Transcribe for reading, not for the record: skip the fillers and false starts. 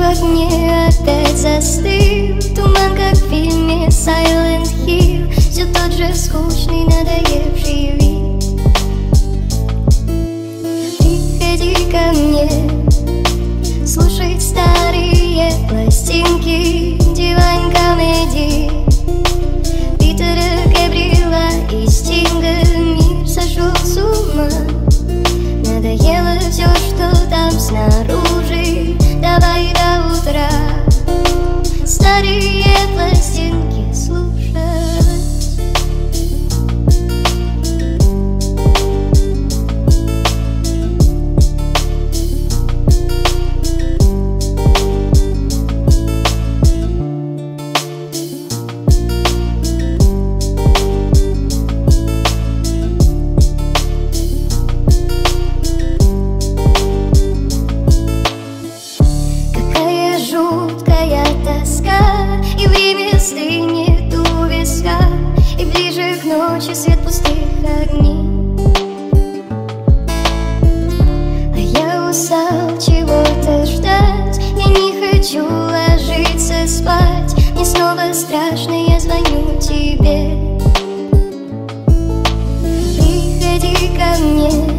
в окне опять застыл туман, как в фильме Silent Hill. Все тот же скучный, надоевший вид. Приходи ко мне слушать старые пластинки, Divine Comedy, Питера Габриэла и Стинга. Мир сошел с ума, надоело все, что там снаружи. Давай до утра старые пластинки слушать. Жуткая тоска, и время стынет у виска, и ближе к ночи свет пустых огней. А я устал чего-то ждать, я не хочу ложиться спать. Мне снова страшно, я звоню тебе. Приходи ко мне